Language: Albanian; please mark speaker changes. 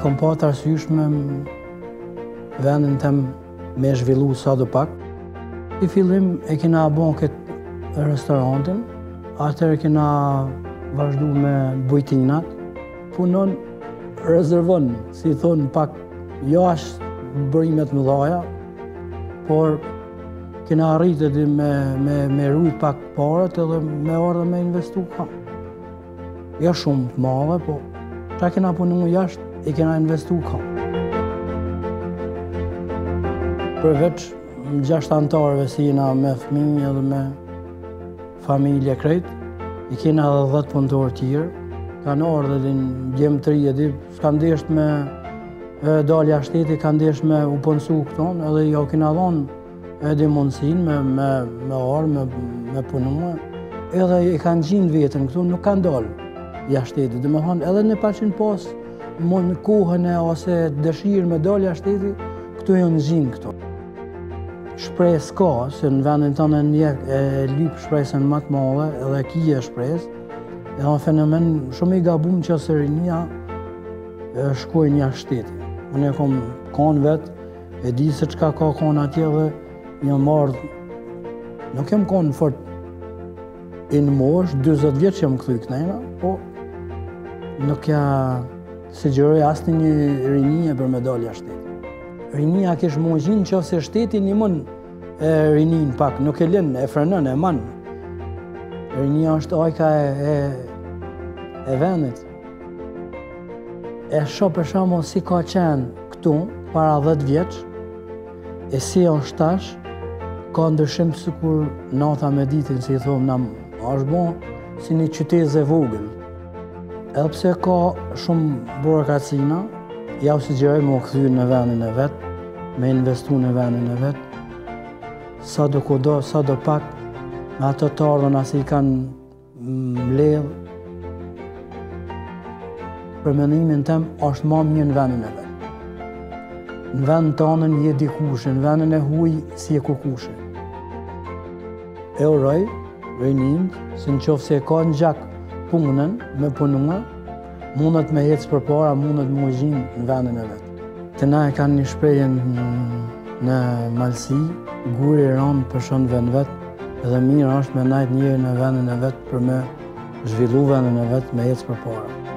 Speaker 1: kom pa të arsyeshme vendin tem me zhvillu sa do pak. I fillim e kena bon këtë restorantin, atëherë kena vazhdu me bujtinat, punon, rezervon, si thonë pak, jo ashtë bërimet më dhaja, por kena arrit edhe me rujt pak parat edhe me ardhe me investu kam. Jo shumë të madhe, po qa kena punu jashtë, e kena investu kam. Përveç 6 antarëve si jena me fëmijë edhe me familje krejt, i kena edhe 10 punëtorë tjerë, kanë ardhe dhe në gjemë të rije, s'kan desht me dalja shteti, kanë desht me u punësu këton, edhe jo kena dhonë edhe mundësin me ardhe, me punu, edhe i kanë gjinë vetën këtu, nuk kanë dalë jashtë shteti. Dhe me thonë, edhe në paqin pas mund kohën e ose dëshirë me dalja shteti, këtu janë gjinë këtu. Shpresë s'ka, se në vendin tonë e lyp shpresën më të madhe, edhe kije shpresë. Edhe në fenomen shumë i gabum që se rinia shkojnë jashtë shteti. Unë e kom kanë vetë, e di se çka ka kanë atje dhe jam marrë, nuk jem kanë fort i në mosh, 20 vjeç jam kthy knajna, po nuk ja sugjeroj asnjë rinie për me dalë jashtë shteti. Rinia kesh mundësin që se shteti një mën rinin pak, nuk e lën, e frenon, e man. Rinia është ajka e vendit. E shoh për shembull si ka qenë këtu para 10 vjeç, e si është tash, ka ndryshim sikur nata me ditën, si i thonë na, është bon si një qytet e vogël. Edhe pse ka shumë burokracina, ja u sugjeroj me u kthy në vendin e vet, me investu në vendin e vet. Sa do kudo, sa do pak, me ato të ardhën asi i kanë mbledh. Për mendimin tem, është ma mirë në vendin e vet. Në vendin tonën je dikushe, në vendin e huj si e kukushe. E uroj, rinin, se në qofë se ka në gjak punën, me punua, mundet me hecë për para, mundet me gjinë në vendin e vetë. Të na e kanë një shprehje në Malsi, guri i ranë përshon vend vetë, edhe mirë është me najt njëri në vendin e vetë për me zhvillu vendin e vetë me hecë për para.